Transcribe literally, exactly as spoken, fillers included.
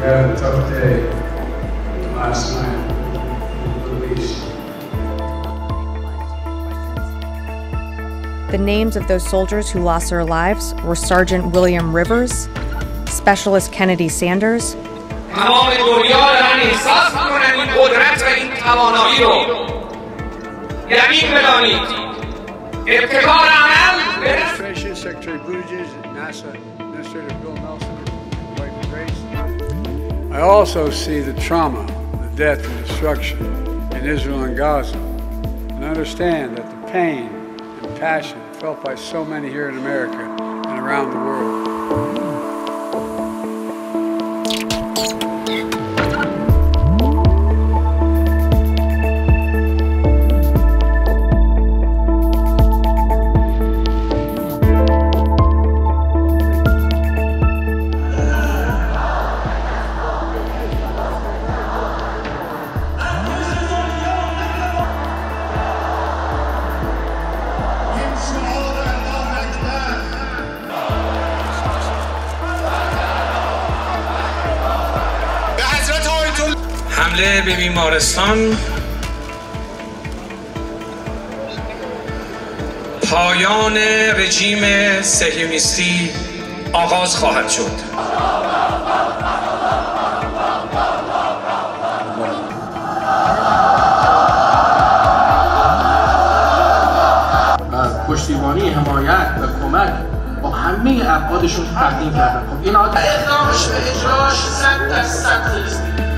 had a tough day last night with the police. The names of those soldiers who lost their lives were Sergeant William Rivers, Specialist Kennedy Sanders, Secretary Buttigieg, NASA Administrator Bill Nelson, Ebrahim Raisi. I also see the trauma, the death and destruction in Israel and Gaza, and understand that the pain and passion felt by so many here in America and around the world. حمله به بیمارستان پایان رژیم صهیونیستی آغاز خواهد شد. پشتیبانی، حمایت و کمک با همه ابعادشون تقدیم کردن. خب این اقدامش به اجراش صد درصد نیست.